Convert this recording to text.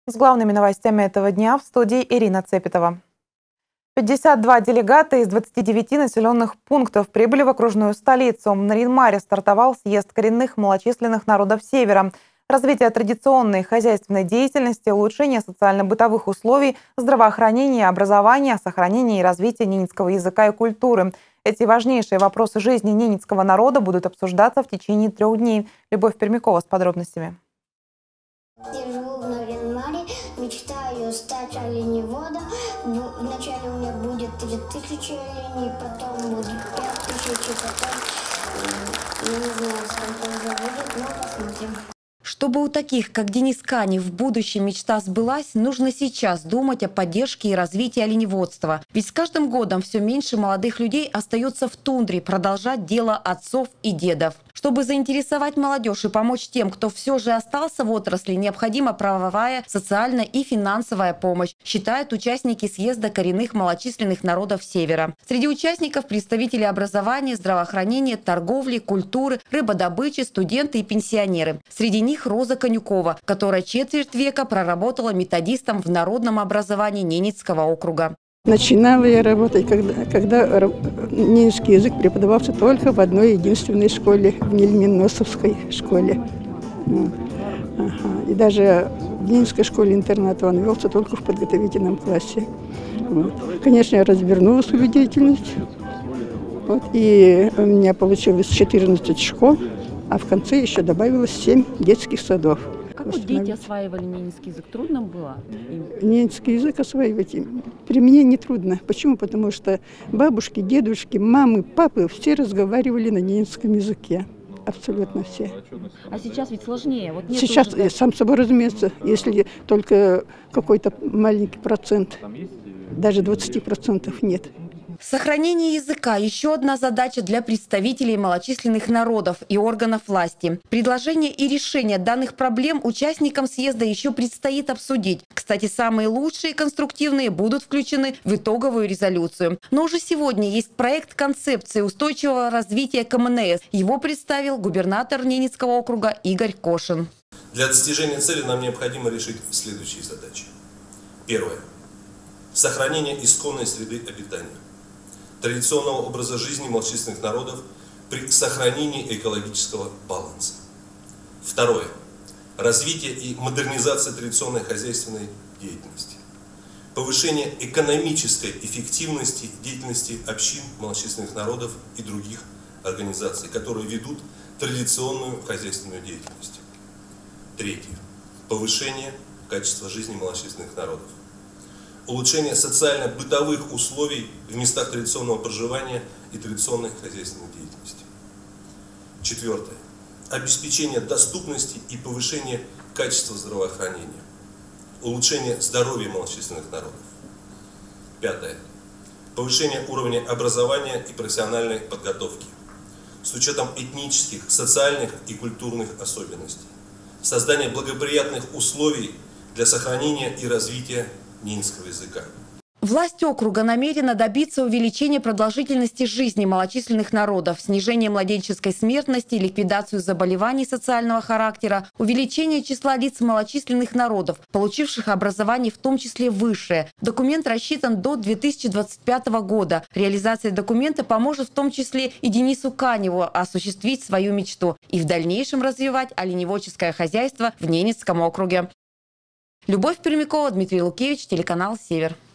С главными новостями этого дня в студии Ирина Цепетова. 52 делегата из 29 населенных пунктов прибыли в окружную столицу. В Нарьян-Маре стартовал съезд коренных малочисленных народов Севера. Развитие традиционной хозяйственной деятельности, улучшение социально-бытовых условий, здравоохранение, образование, сохранение и развитие ненецкого языка и культуры. Эти важнейшие вопросы жизни ненецкого народа будут обсуждаться в течение 3 дней. Любовь Пермякова с подробностями. Я живу в Нарьян-Маре, мечтаю стать оленеводом. Вначале у меня будет 3000 оленей, потом будет 5000, потом я не знаю, сколько уже будет, но посмотрим. Чтобы у таких, как Денис Канев, в будущем мечта сбылась, нужно сейчас думать о поддержке и развитии оленеводства. Ведь с каждым годом все меньше молодых людей остается в тундре продолжать дело отцов и дедов. Чтобы заинтересовать молодежь и помочь тем, кто все же остался в отрасли, необходима правовая, социальная и финансовая помощь, считают участники съезда коренных малочисленных народов Севера. Среди участников представители образования, здравоохранения, торговли, культуры, рыбодобычи, студенты и пенсионеры. Среди них Роза Конюкова, которая четверть века проработала методистом в народном образовании Ненецкого округа. Начинала я работать, когда ненецкий язык преподавался только в одной единственной школе, в Нельминосовской школе. И даже в ненецкой школе-интернате он велся только в подготовительном классе. Конечно, я развернула свою деятельность. И у меня получилось 14 школ, а в конце еще добавилось 7 детских садов. Как вот дети осваивали ненецкий язык? Трудно было им? Ненецкий язык осваивать при мне не трудно. Почему? Потому что бабушки, дедушки, мамы, папы все разговаривали на ненецком языке. Абсолютно все. А сейчас ведь сложнее. Вот сейчас, сам собой разумеется, если только какой-то маленький процент, даже 20% нет. Сохранение языка – еще одна задача для представителей малочисленных народов и органов власти. Предложение и решение данных проблем участникам съезда еще предстоит обсудить. Кстати, самые лучшие и конструктивные будут включены в итоговую резолюцию. Но уже сегодня есть проект концепции устойчивого развития КМНС. Его представил губернатор Ненецкого округа Игорь Кошин. Для достижения цели нам необходимо решить следующие задачи. Первое. Сохранение исконной среды обитания, традиционного образа жизни малочисленных народов при сохранении экологического баланса. Второе. Развитие и модернизация традиционной хозяйственной деятельности. Повышение экономической эффективности деятельности общин малочисленных народов и других организаций, которые ведут традиционную хозяйственную деятельность. Третье. Повышение качества жизни малочисленных народов. Улучшение социально-бытовых условий в местах традиционного проживания и традиционной хозяйственной деятельности. Четвертое. Обеспечение доступности и повышение качества здравоохранения. Улучшение здоровья малочисленных народов. Пятое. Повышение уровня образования и профессиональной подготовки с учетом этнических, социальных и культурных особенностей. Создание благоприятных условий для сохранения и развития ненецкого языка. Власть округа намерена добиться увеличения продолжительности жизни малочисленных народов, снижения младенческой смертности, ликвидацию заболеваний социального характера, увеличения числа лиц малочисленных народов, получивших образование, в том числе высшее. Документ рассчитан до 2025 года. Реализация документа поможет в том числе и Денису Каневу осуществить свою мечту и в дальнейшем развивать оленеводческое хозяйство в Ненецком округе. Любовь Пермякова, Дмитрий Лукевич, телеканал «Север».